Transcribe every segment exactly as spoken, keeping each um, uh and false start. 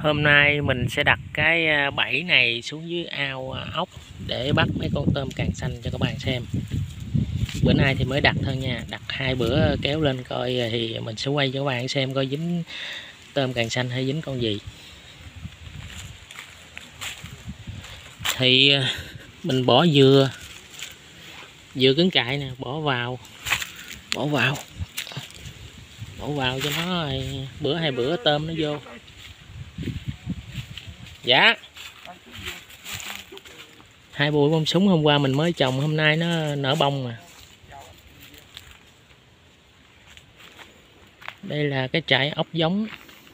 Hôm nay mình sẽ đặt cái bẫy này xuống dưới ao ốc để bắt mấy con tôm càng xanh cho các bạn xem. Bữa nay thì mới đặt thôi nha, đặt hai bữa kéo lên coi thì mình sẽ quay cho các bạn xem coi dính tôm càng xanh hay dính con gì. Thì mình bỏ dừa, dừa cứng cại nè, bỏ vào, bỏ vào, bỏ vào cho nó bữa hai bữa tôm nó vô. Dạ. Hai bụi bông súng hôm qua mình mới trồng, hôm nay nó nở bông mà. Đây là cái trại ốc giống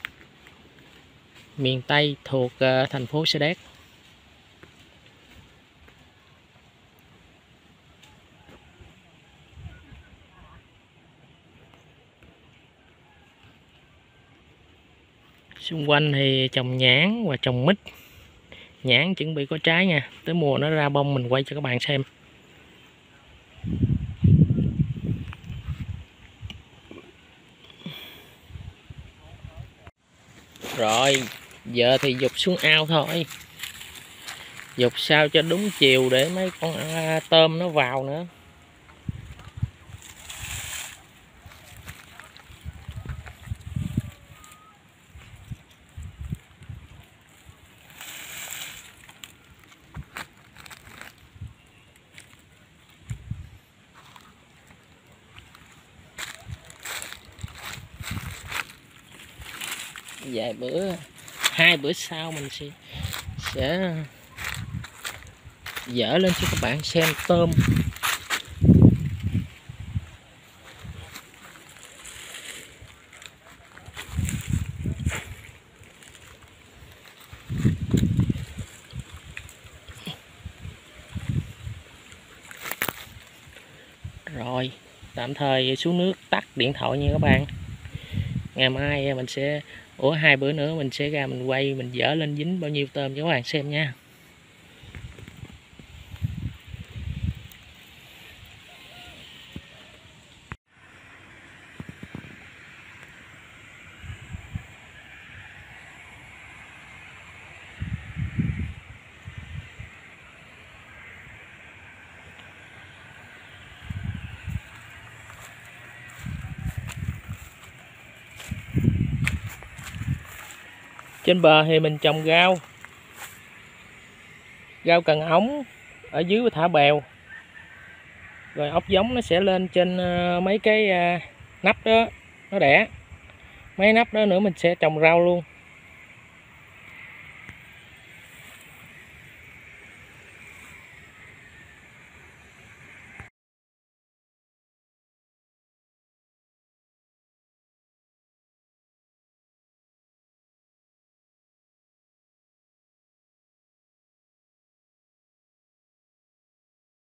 miền Tây thuộc uh, thành phố Sa Đéc. Xung quanh thì trồng nhãn và trồng mít. Nhãn chuẩn bị có trái nha, tới mùa nó ra bông mình quay cho các bạn xem. Rồi, giờ thì dục xuống ao thôi. Dục sao cho đúng chiều để mấy con tôm nó vào nữa. Vài bữa, hai bữa sau mình sẽ sẽ dỡ lên cho các bạn xem tôm. Rồi, tạm thời xuống nước tắt điện thoại nha các bạn. Ngày mai mình sẽ, ủa hai bữa nữa mình sẽ ra mình quay, mình dỡ lên dính bao nhiêu tôm cho các bạn xem nha. Trên bờ thì mình trồng rau, rau cần ống, ở dưới thả bèo. Rồi ốc giống nó sẽ lên trên mấy cái nắp đó, nó đẻ. Mấy nắp đó nữa mình sẽ trồng rau luôn.